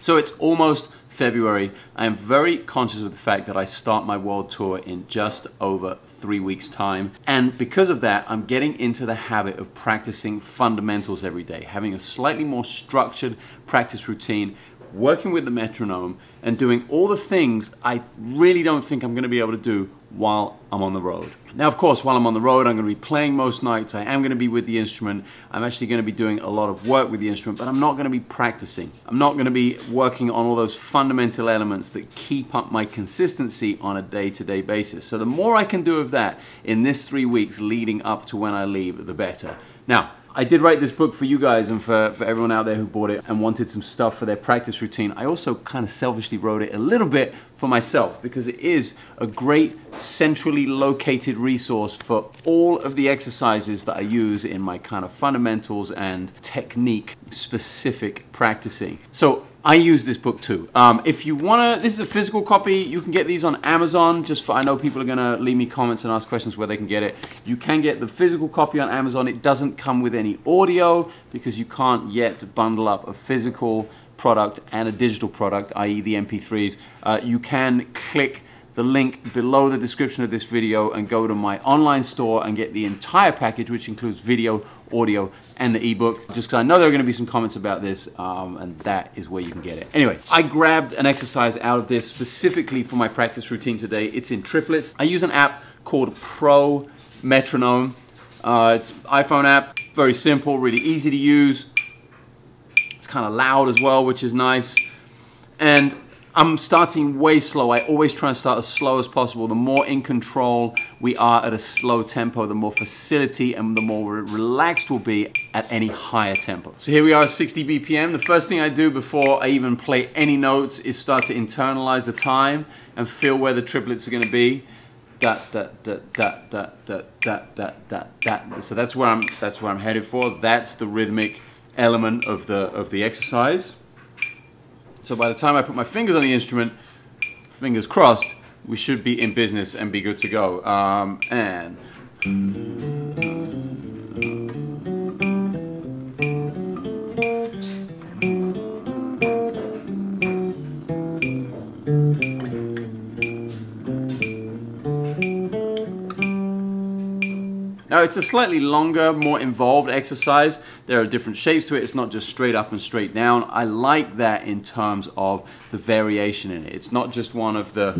So it's almost February. I am very conscious of the fact that I start my world tour in just over 3 weeks' time. And because of that, I'm getting into the habit of practicing fundamentals every day, having a slightly more structured practice routine, working with the metronome, and doing all the things I really don't think I'm going to be able to do while I'm on the road. Now, of course, while I'm on the road, I'm going to be playing most nights. I am going to be with the instrument. I'm actually going to be doing a lot of work with the instrument, but I'm not going to be practicing. I'm not going to be working on all those fundamental elements that keep up my consistency on a day-to-day basis. So the more I can do of that in this 3 weeks leading up to when I leave, the better. Now, I did write this book for you guys and for everyone out there who bought it and wanted some stuff for their practice routine. I also kind of selfishly wrote it a little bit for myself because it is a great centrally located resource for all of the exercises that I use in my kind of fundamentals and technique specific practicing. So I use this book too. If you wanna, this is a physical copy. You can get these on Amazon. Just for, I know people are gonna leave me comments and ask questions where they can get it. You can get the physical copy on Amazon. It doesn't come with any audio because you can't yet bundle up a physical product and a digital product, i.e. the MP3s. You can click the link below the description of this video and go to my online store and get the entire package, which includes video, audio, and the ebook. Just because I know there are going to be some comments about this, and that is where you can get it. Anyway, I grabbed an exercise out of this specifically for my practice routine today. It's in triplets. I use an app called Pro Metronome. It's an iPhone app, very simple, really easy to use. It's kind of loud as well, which is nice. And I'm starting way slow. I always try and start as slow as possible. The more in control we are at a slow tempo, the more facility and the more relaxed we'll be at any higher tempo. So here we are at 60 BPM. The first thing I do before I even play any notes is start to internalize the time and feel where the triplets are going to be. So that's where I'm headed for. That's the rhythmic element of the exercise. So by the time I put my fingers on the instrument, fingers crossed, we should be in business and be good to go. Now it's a slightly longer, more involved exercise. There are different shapes to it. It's not just straight up and straight down. I like that in terms of the variation in it. It's not just one of the...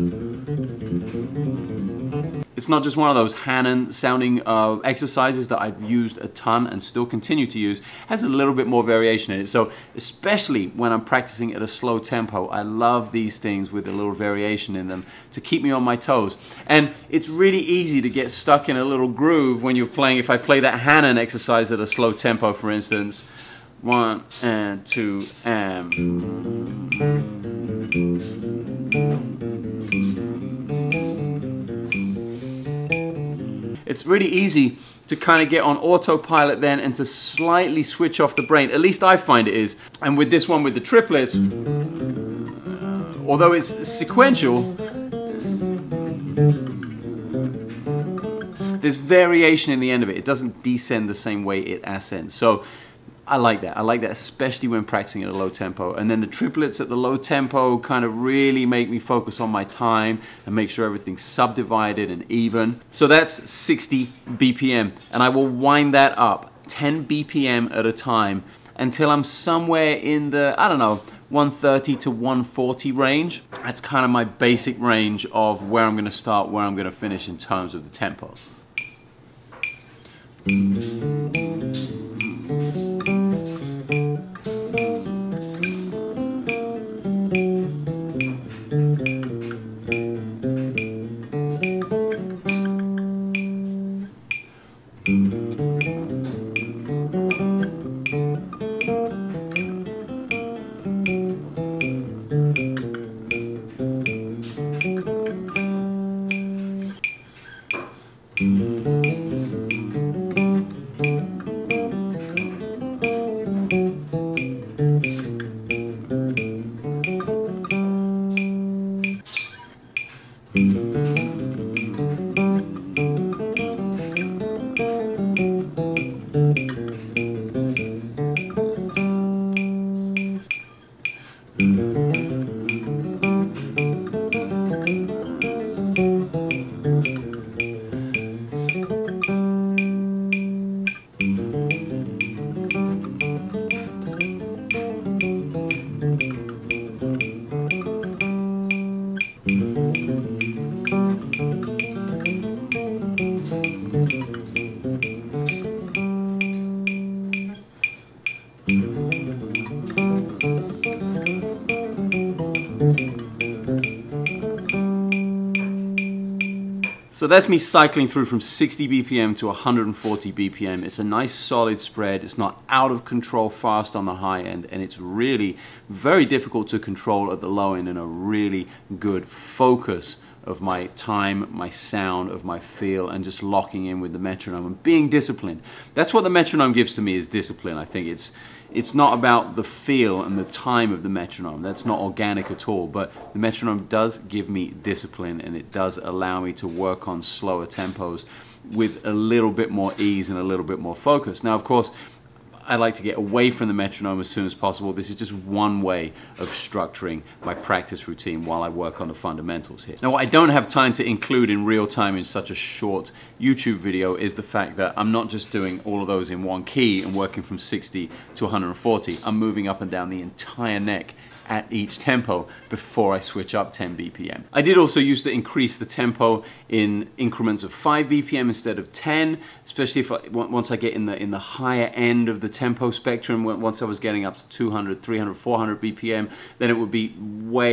It's not just one of those Hanon sounding exercises that I've used a ton and still continue to use. It has a little bit more variation in it. So especially when I'm practicing at a slow tempo, I love these things with a little variation in them to keep me on my toes. And it's really easy to get stuck in a little groove when you're playing. If I play that Hanon exercise at a slow tempo, for instance, 1 and 2 and... It's really easy to kind of get on autopilot then and to slightly switch off the brain. At least I find it is. And with this one with the triplets, although it's sequential, there's variation in the end of it. It doesn't descend the same way it ascends. So I like that. I like that, especially when practicing at a low tempo. And then the triplets at the low tempo kind of really make me focus on my time and make sure everything's subdivided and even. So that's 60 BPM. And I will wind that up 10 BPM at a time until I'm somewhere in the, I don't know, 130 to 140 range. That's kind of my basic range of where I'm going to start, where I'm going to finish in terms of the tempo. So that's me cycling through from 60 BPM to 140 BPM. It's a nice solid spread. It's not out of control fast on the high end, and it's really very difficult to control at the low end, and a really good focus of my time, my sound, of my feel, and just locking in with the metronome and being disciplined. That's what the metronome gives to me, is discipline. I think it's not about the feel and the time of the metronome. That's not organic at all, but the metronome does give me discipline, and it does allow me to work on slower tempos with a little bit more ease and a little bit more focus. Now, of course, I like to get away from the metronome as soon as possible. This is just one way of structuring my practice routine while I work on the fundamentals here. Now, what I don't have time to include in real time in such a short YouTube video is the fact that I'm not just doing all of those in one key and working from 60 to 140. I'm moving up and down the entire neck at each tempo before I switch up 10 BPM. I did also used to increase the tempo in increments of 5 BPM instead of 10, especially if once I get in the higher end of the tempo spectrum. Once I was getting up to 200, 300, 400 BPM, then it would be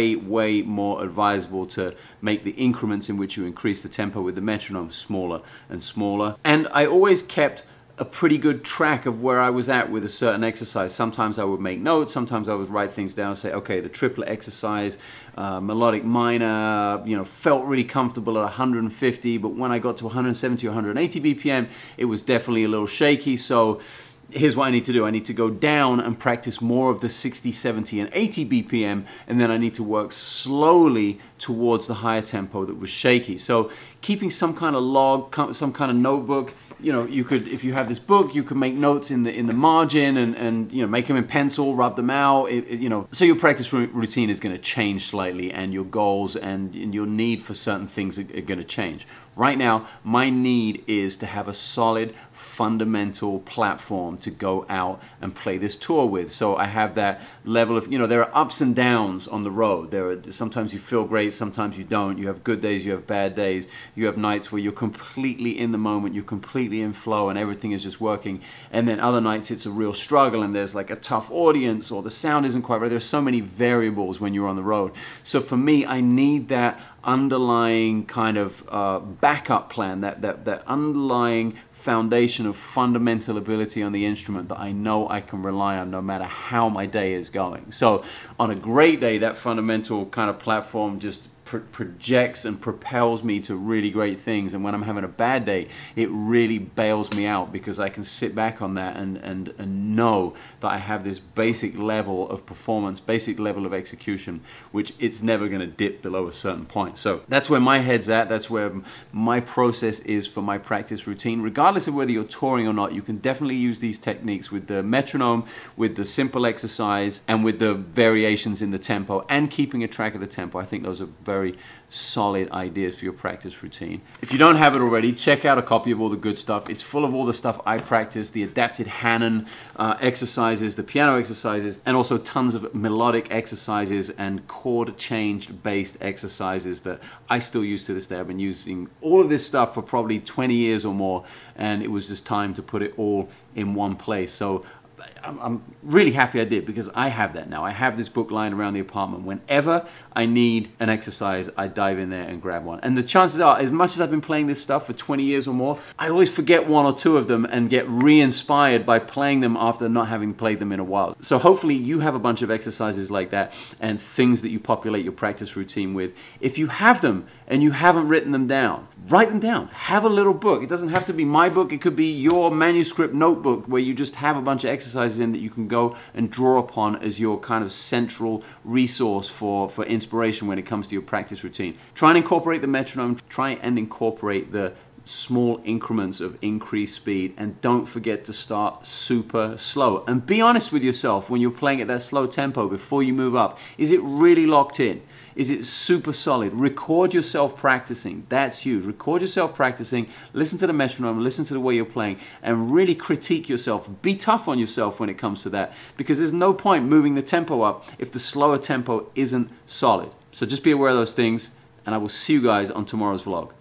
way more advisable to make the increments in which you increase the tempo with the metronome smaller and smaller. And I always kept a pretty good track of where I was at with a certain exercise. Sometimes I would make notes, sometimes I would write things down and say, okay, the triplet exercise, melodic minor, you know, felt really comfortable at 150, but when I got to 170 or 180 BPM, it was definitely a little shaky. So here's what I need to do. I need to go down and practice more of the 60, 70, and 80 BPM, and then I need to work slowly towards the higher tempo that was shaky. So keeping some kind of log, some kind of notebook. You know, you could, if you have this book, you could make notes in the margin and you know, make them in pencil, rub them out, you know. So your practice routine is going to change slightly, and your goals and your need for certain things are going to change. Right now, my need is to have a solid, fundamental platform to go out and play this tour with. So I have that level of, you know, there are ups and downs on the road. Sometimes you feel great, sometimes you don't. You have good days, you have bad days. You have nights where you're completely in the moment, you're completely in flow, and everything is just working. And then other nights it's a real struggle, and there's like a tough audience, or the sound isn't quite right. There's so many variables when you're on the road. So for me, I need that underlying kind of backup plan, that underlying foundation of fundamental ability on the instrument that I know I can rely on no matter how my day is going. So on a great day, that fundamental kind of platform just projects and propels me to really great things, and when I'm having a bad day, it really bails me out, because I can sit back on that and know that I have this basic level of performance, basic level of execution, which it's never going to dip below a certain point. So that's where my head's at. That's where my process is for my practice routine. Regardless of whether you're touring or not, you can definitely use these techniques with the metronome, with the simple exercise, and with the variations in the tempo, and keeping a track of the tempo. I think those are very solid ideas for your practice routine. If you don't have it already, check out a copy of All the Good Stuff. It's full of all the stuff I practice, the adapted Hanon exercises, the piano exercises, and also tons of melodic exercises and chord change based exercises that I still use to this day. I've been using all of this stuff for probably 20 years or more, and it was just time to put it all in one place. So I'm really happy I did, because I have that now. I have this book lying around the apartment. Whenever I need an exercise, I dive in there and grab one. And the chances are, as much as I've been playing this stuff for 20 years or more, I always forget one or two of them and get re-inspired by playing them after not having played them in a while. So hopefully you have a bunch of exercises like that and things that you populate your practice routine with. If you have them and you haven't written them down, write them down. Have a little book. It doesn't have to be my book. It could be your manuscript notebook where you just have a bunch of exercises in that you can go and draw upon as your kind of central resource for inspiration when it comes to your practice routine. Try and incorporate the metronome. Try and incorporate the small increments of increased speed, and don't forget to start super slow. And be honest with yourself when you're playing at that slow tempo before you move up. Is it really locked in? Is it super solid? Record yourself practicing. That's huge. Record yourself practicing. Listen to the metronome. Listen to the way you're playing, and really critique yourself. Be tough on yourself when it comes to that, because there's no point moving the tempo up if the slower tempo isn't solid. So just be aware of those things, and I will see you guys on tomorrow's vlog.